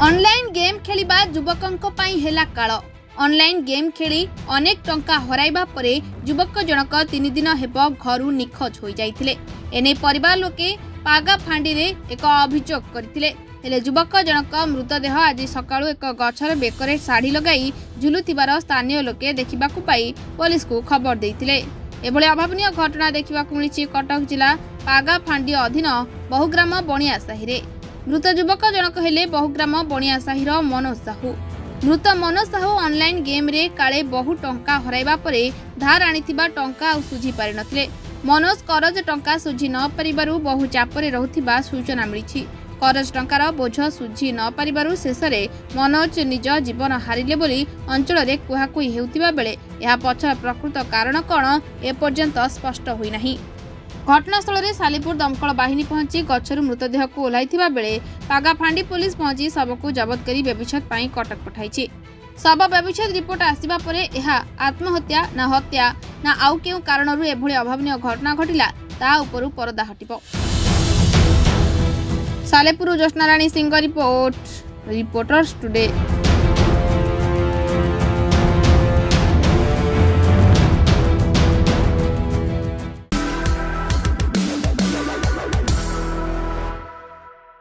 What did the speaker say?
Online game खेलिबा युवकों पाई हेला काल। Online game खेली अनेक टंका हराइबा परे युवक जनक 3 दिन हेब घरु निखोज हो जाइथिले। एने परिवार लोके पागा फांडी रे एक अभियोग करथिले। हेले युवक जनक मृतदेह आज सकाळु एक गछर बेकरे साड़ी लगाई झुलुथिबार स्थानीय लोके देखिबाकु पाई पुलिस को खबर देइथिले। एभले अभावनीय घटना देखिबाकु मिलिछि कटक जिला पागा फांडी अधीन बहुग्राम बणिया साही रे। मृत युवक जनक हेले बहुग्राम बणिया साहीर मनोज साहू। मृत मनोज साहू ऑनलाइन गेम रे काले बहु टंका हराइबा परे धार आनिथिबा टंका आ सुझी पारि नथिले। मनोज करज टंका सुझी न परिबारु बहु चापरे रहुथिबा सूचना मिलिछि। करज टंकार बोझ सुझी न परिबारु शेषरे मनोज निज जीवन हारिले बोली अंचल रे कुहाकुई हेउथिबा बेले एहा पछर प्रकृत कारण कोन ए पर्यंत स्पष्ट होई नाही। घटनास्थल में सालीपुर दमकल बाहिनी पहुंची गछरु मृतदेह को ओह्लाइथिबा बेले पागाफांडी पुलिस पहुंची शव को जबत करी व्यभिच्छेद पाई कटक पठाइछि। शव व्यभिच्छेद रिपोर्ट आसिबा परे एहा आत्महत्या ना हत्या ना आउ केउ कारणरु एभଳି अभावनीय घटना घटिला ता उपरु परदा हटिबो। सालेपुर ज्योत्स्ना राणी सिंह रिपोर्ट, रिपोर्टर्स टुडे।